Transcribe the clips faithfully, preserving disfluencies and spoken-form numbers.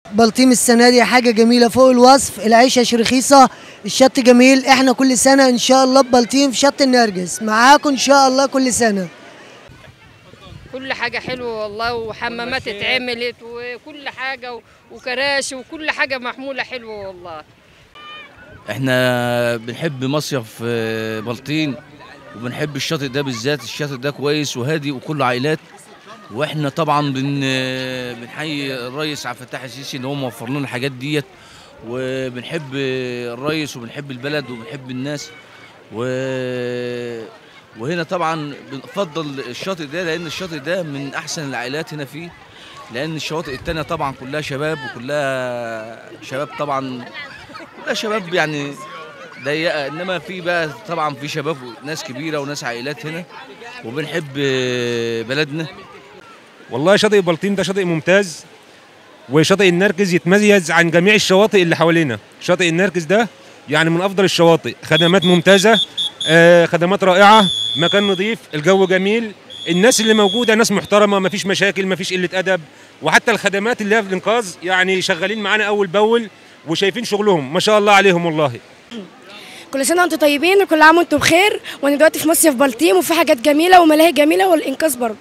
بلطيم السنه دي حاجه جميله فوق الوصف، العيشه رخيصه، الشط جميل. احنا كل سنه ان شاء الله ببلطيم في شط النرجس معاكم ان شاء الله كل سنه. كل حاجه حلوه والله، وحمامات اتعملت وكل حاجه وكراسي وكل حاجه محموله حلوه والله. احنا بنحب مصيف بلطيم وبنحب الشاطئ ده بالذات. الشاطئ ده كويس وهادي وكله عائلات، واحنا طبعا بن بنحيي الرئيس عبد الفتاح السيسي ان هو موفر لنا الحاجات ديت، وبنحب الرئيس وبنحب البلد وبنحب الناس. و وهنا طبعا بنفضل الشاطئ ده لان الشاطئ ده من احسن العائلات هنا فيه، لان الشواطئ التانية طبعا كلها شباب وكلها شباب طبعا كلها شباب يعني ضيقه، انما في بقى طبعا في شباب وناس كبيره وناس عائلات هنا وبنحب بلدنا. والله شاطئ بلطيم ده شاطئ ممتاز، وشاطئ النرجس يتميز عن جميع الشواطئ اللي حوالينا. شاطئ النرجس ده يعني من افضل الشواطئ، خدمات ممتازه، آه خدمات رائعه، مكان نظيف، الجو جميل، الناس اللي موجوده ناس محترمه، مفيش مشاكل، مفيش قله ادب، وحتى الخدمات اللي هي في الانقاذ يعني شغالين معانا اول باول وشايفين شغلهم ما شاء الله عليهم والله. كل سنه وانتم طيبين وكل عام وانتم بخير. وانا دلوقتي في مصيف بلطيم وفي حاجات جميله وملاهي جميله والانقاذ برضه.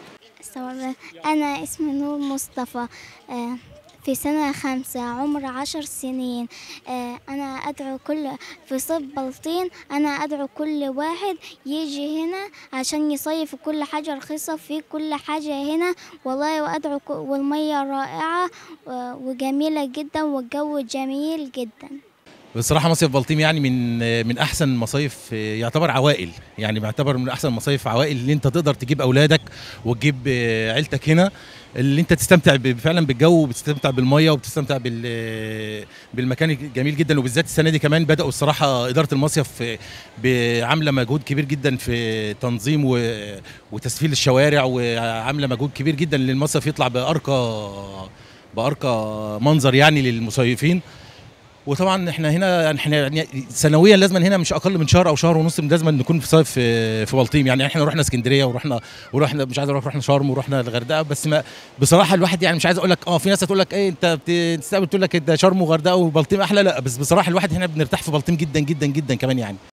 انا اسمي نور مصطفى، في سنة خمسة، عمر عشر سنين. أنا أدعو كل في صيف بلطيم، أنا أدعو كل واحد يجي هنا عشان يصيف، كل حاجة رخيصة في كل حاجة هنا والله. وأدعو والمية رائعة وجميلة جدا والجو جميل جدا. بصراحة مصيف بلطيم يعني من من أحسن مصايف، يعتبر عوائل، يعني بيعتبر من أحسن مصايف عوائل اللي أنت تقدر تجيب أولادك وتجيب عيلتك هنا، اللي أنت تستمتع فعلا بالجو وبتستمتع بالمية وبتستمتع بالمكان الجميل جدا. وبالذات السنة دي كمان بدأوا الصراحة إدارة المصيف عاملة مجهود كبير جدا في تنظيم وتسفيل الشوارع، وعاملة مجهود كبير جدا للمصيف يطلع بأرقى بأرقى منظر يعني للمصيفين. وطبعا احنا هنا احنا يعني سنويا لازم هنا مش اقل من شهر او شهر ونص لازم نكون في صيف في بلطيم. يعني احنا رحنا اسكندريه ورحنا ورحنا مش عايز اروح رحنا شرم ورحنا الغردقه، بس ما بصراحه الواحد يعني مش عايز اقول لك اه في ناس هتقول لك ايه انت بتستقبل تقول لك ده شرم وغردقه وبلطيم احلى، لا بس بصراحه الواحد هنا بنرتاح في بلطيم جدا جدا جدا كمان يعني.